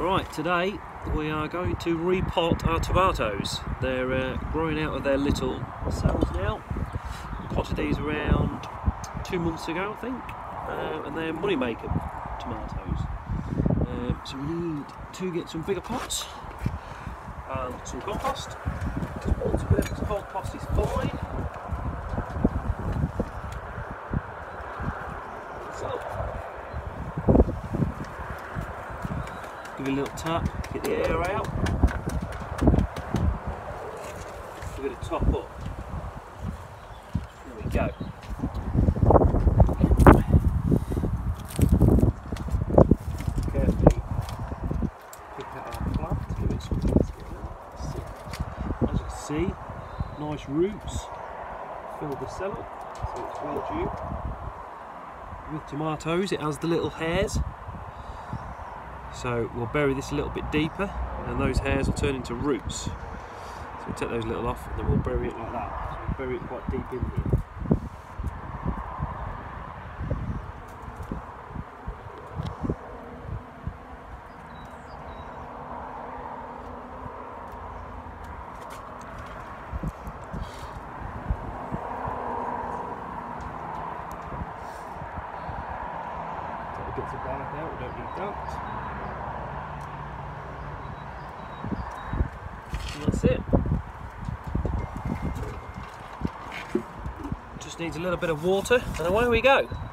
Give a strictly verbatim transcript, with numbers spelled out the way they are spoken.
Right, today we are going to repot our tomatoes. They're uh, growing out of their little cells now. Potted these around two months ago, I think, uh, and they're money maker tomatoes. Um, so we need to get some bigger pots and some compost. Multi-purpose compost is fine. So, give it a little tap, get the air out. Give it a top up. There we go. Carefully pick out our plant, give it some things to get out. As you can see, nice roots, fill the cell up, so it's well due. With tomatoes, it has the little hairs. So we'll bury this a little bit deeper and those hairs will turn into roots. So we'll take those little off and then we'll bury it like that. So we'll bury it quite deep in here. Take the bits of bark out, we don't need that. And that's it. Just needs a little bit of water and away we go.